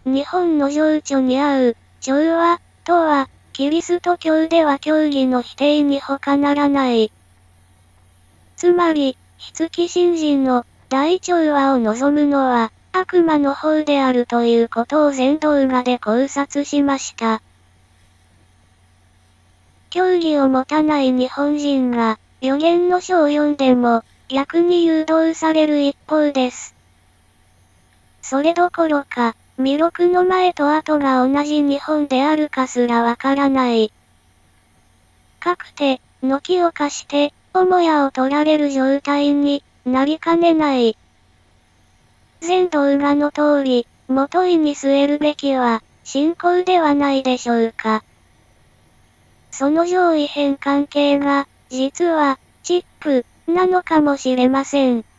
日本の情緒に合う、調和、とは、キリスト教では教義の否定に他ならない。つまり、火付神事の大調和を望むのは、悪魔の方であるということを全動画で考察しました。教義を持たない日本人が、預言の書を読んでも、逆に誘導される一方です。それどころか、弥勒の前と後が同じ日本であるかすらわからない。かくて、軒を貸して、母屋を取られる状態になりかねない。全動画の通り、元井に据えるべきは、信仰ではないでしょうか。その上位変関係が、実は、チップ、なのかもしれません。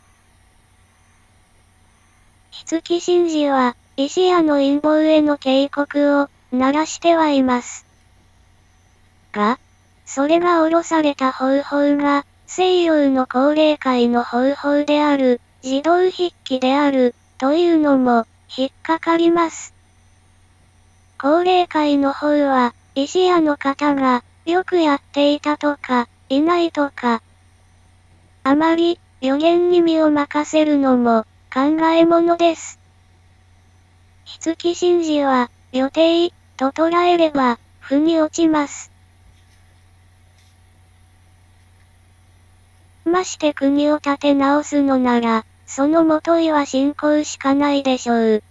火付神事は、石屋の陰謀への警告を、鳴らしてはいます。が、それが下ろされた方法が、西洋の高齢会の方法である、自動筆記である、というのも、引っかかります。高齢会の方は、石屋の方が、よくやっていたとか、いないとか。あまり、予言に身を任せるのも、考えものです。火付神事は、予定、と捉えれば、腑に落ちます。まして国を立て直すのなら、その元井は信仰しかないでしょう。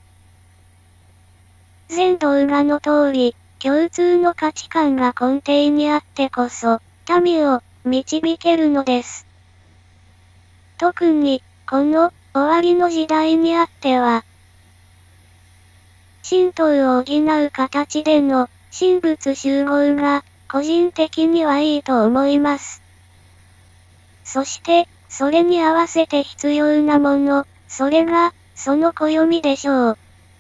全動画の通り、共通の価値観が根底にあってこそ、民を導けるのです。特に、この終わりの時代にあっては、神道を補う形での神仏集合が個人的にはいいと思います。そして、それに合わせて必要なもの、それが、その暦でしょう。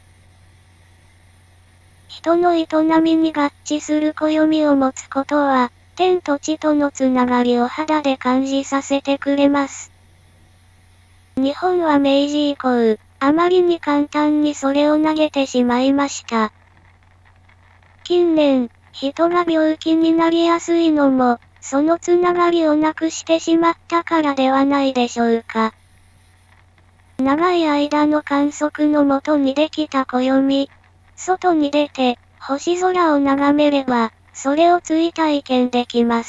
人の営みに合致する暦を持つことは、天と地とのつながりを肌で感じさせてくれます。日本は明治以降、あまりに簡単にそれを投げてしまいました。近年、人が病気になりやすいのも、そのつながりをなくしてしまったからではないでしょうか。長い間の観測のもとにできた暦。外に出て、星空を眺めれば、それを追体験できます。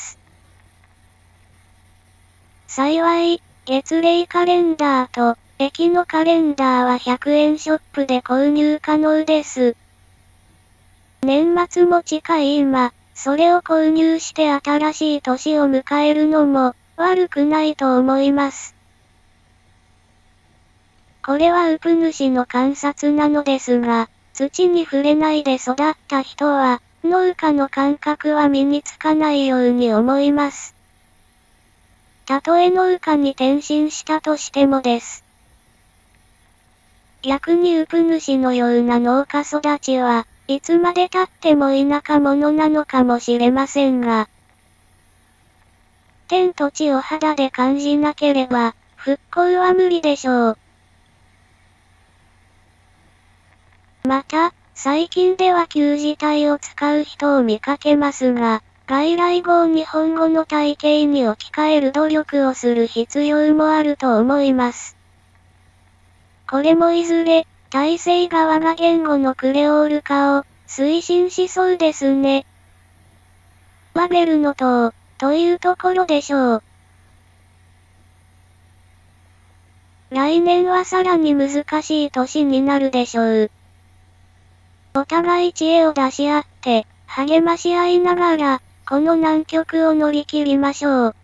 幸い、月齢カレンダーと、暦のカレンダーは100円ショップで購入可能です。年末も近い今、それを購入して新しい年を迎えるのも、悪くないと思います。これはウプ主の観察なのですが、土に触れないで育った人は、農家の感覚は身につかないように思います。たとえ農家に転身したとしてもです。逆にウプ主のような農家育ちは、いつまで経っても田舎者なのかもしれませんが、天と地を肌で感じなければ、復興は無理でしょう。また、最近では旧字体を使う人を見かけますが、外来語を日本語の体系に置き換える努力をする必要もあると思います。これもいずれ、体制側が言語のクレオール化を推進しそうですね。バベルの塔、というところでしょう。来年はさらに難しい年になるでしょう。お互い知恵を出し合って、励まし合いながら、この難局を乗り切りましょう。